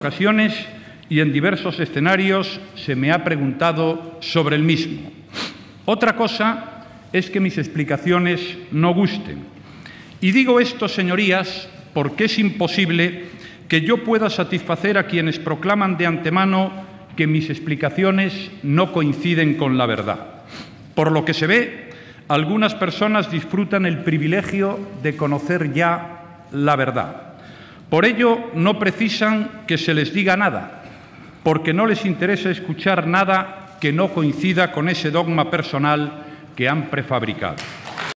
ocasiones y en diversos escenarios se me ha preguntado sobre el mismo. Otra cosa es que mis explicaciones no gusten. Y digo esto, señorías, porque es imposible que yo pueda satisfacer a quienes proclaman de antemano que mis explicaciones no coinciden con la verdad. Por lo que se ve, algunas personas disfrutan el privilegio de conocer ya la verdad. Por ello, no precisan que se les diga nada, porque no les interesa escuchar nada que no coincida con ese dogma personal que han prefabricado.